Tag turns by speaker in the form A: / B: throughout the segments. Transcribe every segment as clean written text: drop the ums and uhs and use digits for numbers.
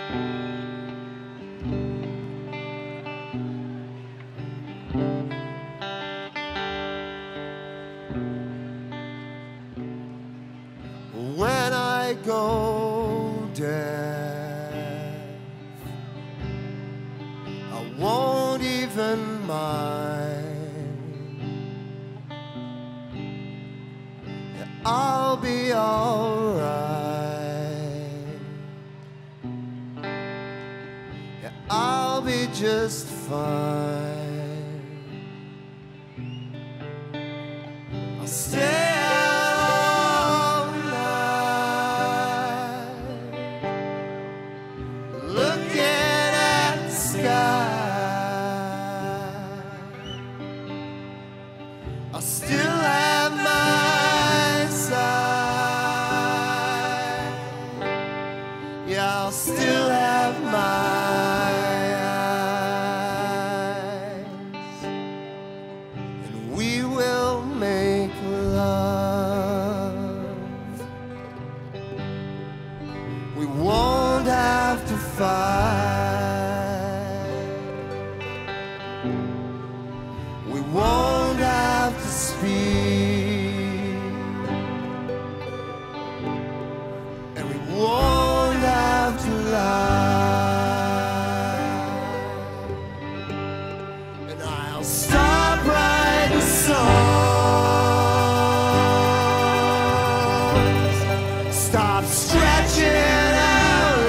A: When I go deaf, I won't even mind. Yeah, I'll be alright. Yeah, I'll be just fine. I'll stay I still have my sight. Yeah, I'll still have my eyes. And we will make love. We won't have to fight. We won't have to speak, and we won't have to lie. And I'll stop writing songs, stop stretching out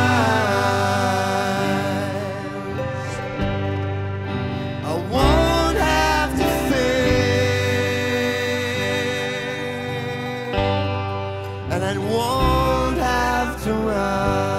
A: lines. I won't have to and I won't have to run.